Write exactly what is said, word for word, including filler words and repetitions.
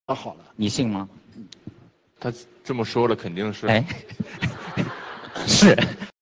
好了。 你信吗？ 他这么说了，肯定是。 哎，是